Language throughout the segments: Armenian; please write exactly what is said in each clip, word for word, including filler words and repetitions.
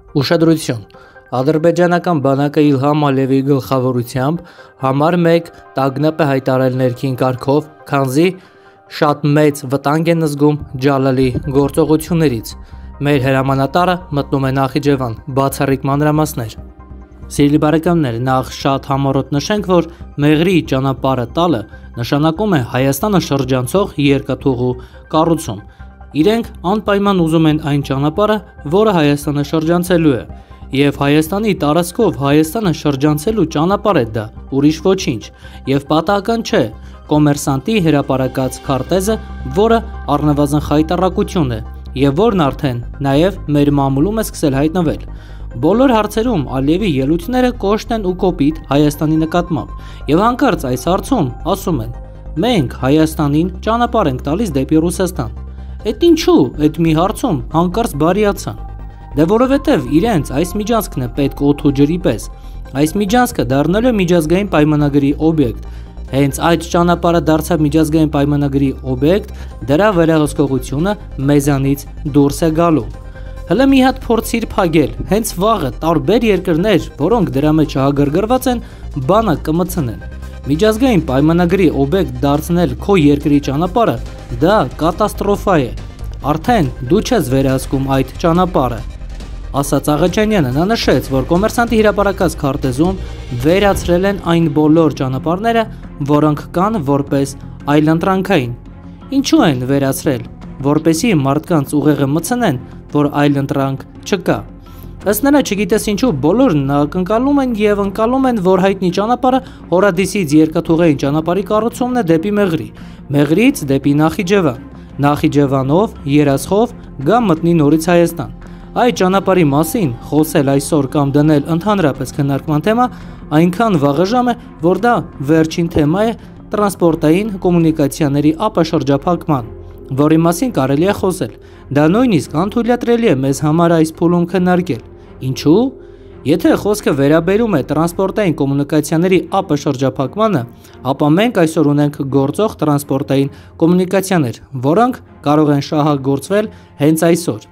Ուշադրություն. Ադրբեջանական բանակը Իլհամ Ալիևի գլխավորությամբ համար մեկ տագնապ է հայտարարել ներքին կարգով, քանզի շատ մեծ վտանգ են զգում Ջալալի գործողություններից։ Մեր հրամանատարը մտնում է Նախիջևան, բացառիկ մանրամասներ։ Սիրելի բարեկամներ, նախ շատ համառոտ նշենք, որ Մեղրի ճանապարհը տալը նշանակում է Հայաստանը շրջանցող երկաթուղու կառուցում։ Իրենք անպայման ուզում են այն ճանապարհը, որը Հայաստանը շրջանցելու է, եւ Հայաստանի տարածքով Հայաստանը շրջանցելու ճանապարհ է դա, ուրիշ ոչինչ, եւ պատահական չէ կոմերսանտի հրապարակած քարտեզը, որը առնվազն խայտառակություն է, եւ որն արդեն նաեւ մեր մամուլում է սկսել հայտնվել։ Բոլոր հարցերում Ալիևի ելույթները կոշտ են ու կոպիտ Հայաստանի նկատմամբ, եւ հանկարծ այս հարցում ասում են. մենք Հայաստանին ճանապարհ ենք տալիս դեպի Ռուսաստան։ Էդ ինչու այդ մի հարցում հանկարծ բարիացան։ Դե որովհետև իրենց այս միջանցքն է պետք օդ ու ջրի պես։ Այս միջանցքը դառնալու է միջազգային պայմանագրի օբյեկտ։ Հենց այդ ճանապարհը դարձավ միջազգային պայմանագրի օբյեկտ, դրա վերահսկողությունը մեզանից դուրս է գալու։ Հələ մի հատ փորձիր փագել, հենց վաղը տարբեր երկրներ, որոնք դրա մեջ հաղգրգռված են, բանակ կմցնեն։ Միջազգային պայմանագրի օբյեկտ դարձնել քո երկրի ճանապարհը, դա կատաստրոֆա է։ Արդեն դու չես վերահսկում այդ ճանապարհը։ Ասաց Աղաջանյանը, նա նշեց, որ կոմերսանտի հրապարակած քարտեզում վերացրել են այն բոլոր ճանապարհները, որոնք կան որպես այլընտրանքային։ Ինչու են վերացրել, որպեսզի մարդկանց ուղեղը մցնեն, որ այլընտրանք չկա։ Ըստ նրա, չգիտես ինչու, բոլորն ակնկալում են եւ ընկալում են, որ հայտնի ճանապարհը Հորադիսից երկաթուղային ճանապարհի կառուցումն է դեպի Մեղրի, Մեղրից դեպի Նախիջևան, Նախիջևանով, Երասխով գա մտնի նորից Հայաստան։ Այդ ճանապարհի մասին խոսել այսօր կամ դնել ընդհանրապես քննարկման թեմա այնքան վաղաժամ է, որ դա վերջին թեմա է տրանսպորտային կոմունիկացիաների ապաշրջափակման, որի մասին կարելի է խոսել։ Դա նույնիսկ անթույլատրելի է մեզ համար այս փուլում քննարկել։ Ինչու՞։ Եթե խոսքը վերաբերում է տրանսպորտային կոմունիկացիաների ապաշրջափակմանը, ապա մենք այսօր ունենք գործող տրանսպորտային կոմունիկացիաներ, որոնք կարող են շահագործվել հենց այսօր։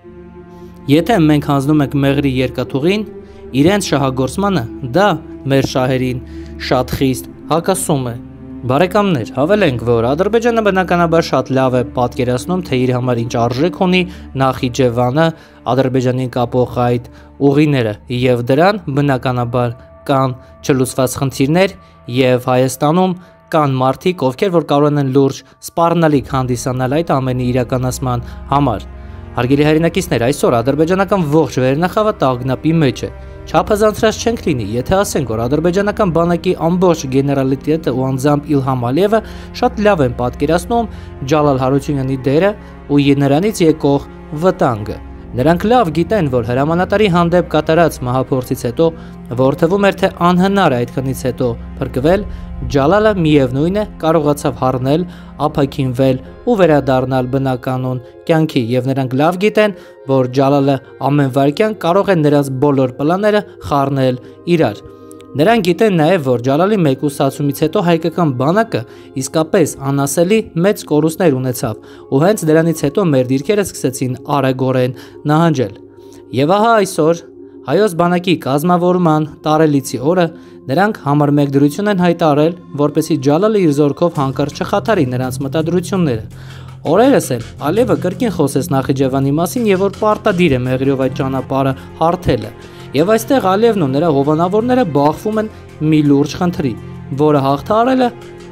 Եթե մենք հանձնում ենք Մեղրի երկաթուղին, իրենց շահագործմանը, դա մեր շահերին շատ խիստ հակասում է։ Բարեկամներ, հավելենք, որ Ադրբեջանը բնականաբար շատ լավ է պատկերացնում, թե իր համար ինչ արժեք ունի Նախիջևանը, Ադրբեջանին կապող այդ ուղիները, եւ դրան բնականաբար կան չլուծված խնդիրներ, եւ Հայաստանում կան մարդիկ, ովքեր որ կարող են լուրջ սպառնալիք հանդիսանալ այդ ամենի իրականացման համար։ Հարգելի հայրենակիցներ, այսօր ադրբեջանական ողջ վերնախավը տագնապի մեջ է։ Չափազանցրած չենք լինի, եթե ասենք, որ ադրբեջանական բանակի ամբողջ գեներալիտետը ու անձամբ Իլհամ Ալիևը շատ լավ են պատկերացնում Ջալալ Հարությունյանի դերը ու նրանից եկող վտանգը։ Նրանք լավ գիտեն, որ հրամանատարի հանդեպ կատարած մահափորձից հետո, որ թվում էր թե անհնար է այդքանից հետո փրկվել, Ջալալը միևնույն է կարողացավ հառնել, ապաքինվել ու վերադառնալ բնականոն կյանքի, եւ նրանք լավ գիտեն, որ Ջալալը ամեն վայրկյան կարող է նրանց բոլոր պլանները խառնել իրար։ Նրանք գիտեն նաև, որ Ջալալի մեկուսացումից հետո հայկական բանակը իսկապես անասելի մեծ կորուստներ ունեցավ, ու հենց դրանից հետո մեր դիրքերը սկսեցին արագորեն նահանջել։ Եվ ահա այսօր հայոց բանակի կազմավորման տարելիցի օրը նրանք համար մեկ դրություն են հայտարարել, որպեսզի Ջալալը իր զորքով հանկարծ չխաթարի նրանց մտադրությունները։ Օրերս էլ Ալիևը կրկին խոսեց Նախիջևանի մասին եւ որ պարտադիր է Մեղրիով այդ ճանապարհը հարթելը։ Եվ այստեղ Ալիևն ու նրա հովանավորները բախվում են մի լուրջ խնդրի, որը հաղթահարելը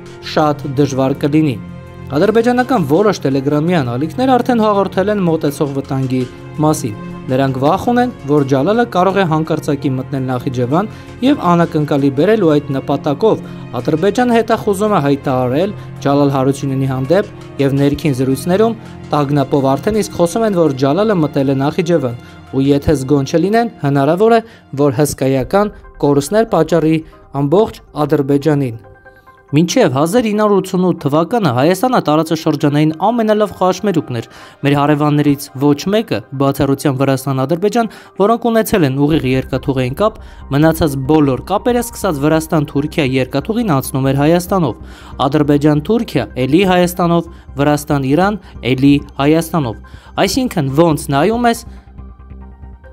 շատ դժվար կլինի։ Ադրբեջանական որոշ տելեգրամյան ալիքներ արդեն հաղորդել են մոտեցող վտանգի մասին։ Նրանք վախ ունեն, որ Ջալալը կարող է հանկարծակի մտնել Նախիջևան եւ անակնկալի բերել ու այդ նպատակով Ադրբեջանը հետախուզում է հայտարարել Ջալալ Հարությունյանի հանդեպ եւ ներքին զրույցներում տագնապով արդեն իսկ խոսում են, որ Ջալալը մտել է Նախիջևան ու եթե զգոն չլինեն, հնարավոր է, որ հսկայական կորուստներ պատճառի ամբողջ Ադրբեջանին։ Մինչև հազար ինը հարյուր ութսունութ թվականը Հայաստանը տարածաշրջանային ամենալավ խաչմերուկն էր։ Մեր հարևաններից ոչ մեկը, բացառությամբ Վրաստան-Ադրբեջան, որոնք ունեցել են ուղիղ երկաթուղային կապ, մնացած բոլոր կապերը սկսած Վրաստան-Թուրքիա երկաթուղին անցնում էր Հայաստանով, Ադրբեջան-Թուրքիա էլի Հայաստանով, Վրաստան-Իրան էլի Հայաստանով։ Այսինքն ոնց նայում ես,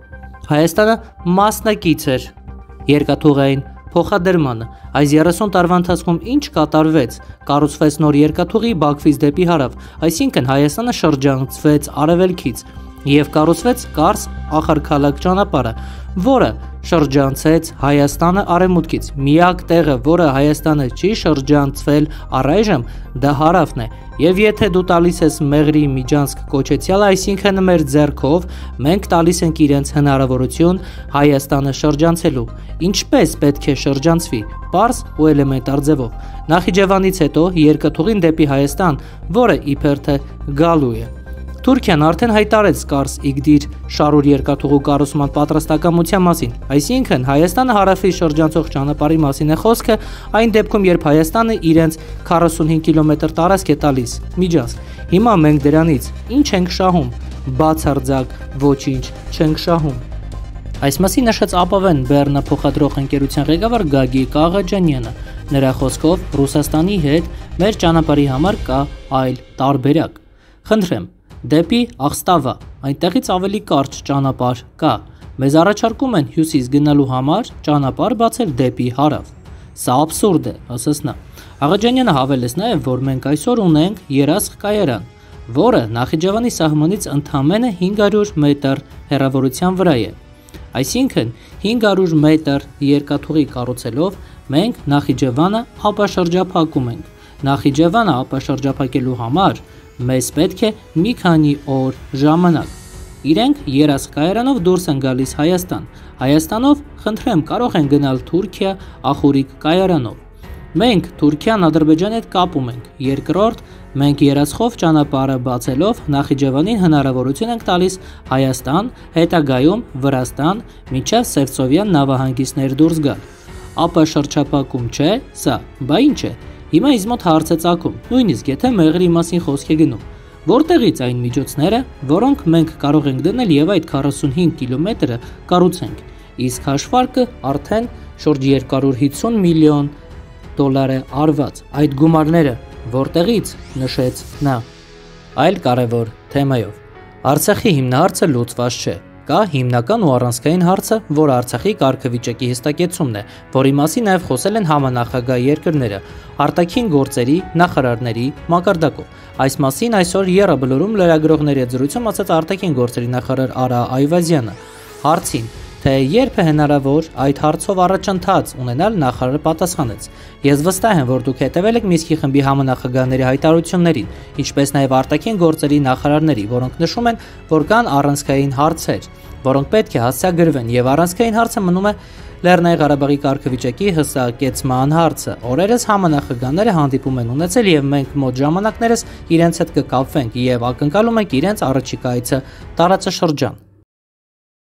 Հայաստանը մասնակից էր երկաթուղային փոխադրմանը։ Այս երեսուն տարվա ընթացքում ինչ կատարվեց, կառուցվեց նոր երկաթուղի Բաքվից դեպի հարավ, այսինքն Հայաստանը շրջանցվեց արևելքից եւ կառուցվեց Կարս Ախարքալակ ճանապարհը, որը շրջանցեց Հայաստանը արևմուտքից։ Միակ տեղը, որը Հայաստանը չի շրջանցվել առայժմ, դա հարավն է։ Եվ եթե դու տալիս ես Մեղրի Միջանցք կոչեցյալը, այսինքն մեր ձեռքով մենք տալիս ենք իրենց հնարավորություն Հայաստանը շրջանցելու։ Ինչպես պետք է շրջանցվի, պարզ ու էլեմենտար ձևով։ Նախիջևանից հետո երկաթուղին դեպի Հայաստան, որը իբր թե գալու է։ Թուրքիան արդեն հայտարարեց Կարս Իգդիր շարուր երկաթուղու կառուցման պատրաստակամության մասին, այսինքն Հայաստանը հարավից շրջանցող ճանապարհի մասին է խոսքը, այն դեպքում, երբ Հայաստանը իրենց քառասունհինգ կիլոմետր տարածք է տալիս Միջանցք։ Հիմա մենք դրանից ինչ ենք շահում, բացարձակ ոչինչ չենք շահում։ Այս մասին նշեց ԱՊՎ-ն բեռնափոխադրող ընկերության ղեկավար Գագիկ Աղաջանյանը։ Նրա խոսքով Ռուսաստանի հետ մեր ճանապարհի համար կա այլ տարբերակ։ Խնդրեմ, դեպի Աղստավա, այնտեղից ավելի կարճ ճանապարհ կա։ Մեզ առաջարկում են հյուսիս գնալու համար ճանապարհ բացել դեպի հարավ։ Սա աբսուրդ է, ասաց նա։ Աղաջանյանը հավելեց նաև, որ մենք այսօր ունենք երազք կայարան, որը Նախիջևանի սահմանից ընդամենը հինգ հարյուր մետր հեռավորության վրա է։ Այսինքն հինգ հարյուր մետր երկաթուղի կառուցելով մենք Նախիջևանը ապաշրջափակում ենք։ Նախիջևանը ապաշրջափակելու համար մեզ պետք է մի քանի օր ժամանակ։ Իրենք երազկայարանով դուրս են գալիս Հայաստան։ Հայաստանով, խնդրեմ, կարող են գնալ Թուրքիա Ախուրիկ կայարանով։ Մենք Թուրքիան Ադրբեջանի հետ կապում ենք։ Երկրորդ, մենք երազխով ճանապարհը բացելով Նախիջևանին հնարավորություն ենք տալիս Հայաստան, հետագայում Վրաստան, մինչև Սևծովյան նավահանգիստներ դուրս գալ։ Ապաշրջափակում չէ, սա, բա ինչ է։ Հիմա ինձ մոտ հարց է ծագում, նույնիսկ եթե Մեղրի մասին խոսք է գնում, որտեղից այն միջոցները, որոնք մենք կարող ենք դնել եւ այդ քառասունհինգ կիլոմետրը կառուցենք, իսկ հաշվարկը արդեն շուրջ երկու հարյուր հիսուն միլիոն դոլար է արված։ Այդ գումարները որտեղից, նշեց նա։ Այլ կարևոր թեմայով Արցախի հիմնահարցը լուծված չէ։ Կա հիմնական ու առանցքային հարցը, որ Արցախի կարգավիճակի հստակեցումն է, որի մասին նաև խոսել են համանախագահ երկրները, արտաքին գործերի նախարարների մակարդակով։ Այս մասին այսօր Եռաբլուրում լրագրողների հետ զրույցում ասաց արտաքին գործերի նախարար Արա Այվազյանը։ Հարցին, թե երբ է հնարավոր այդ հարցով առաջընթաց ունենալ, նախարարը պատասխանեց. Ես վստահ եմ, որ դուք հետևել եք Մինսկի խմբի համանախագահների հայտարարություններին, ինչպես նաև արտաքին գործերի նախարարների, որոնք նշում են, որ կան առանցքային հարցեր, որոնք պետք է հասցեագրվեն, եւ առանցքային հարցը մնում է Լեռնային Ղարաբաղի կարգավիճակի հստակեցման հարցը։ Օրերս համանախագահները հանդիպում են ունեցել եւ մենք մոտ ժամանակներս իրենց հետ կկապվենք եւ ակնկալում ենք իրենց առաջիկա այցը տարածաշրջան։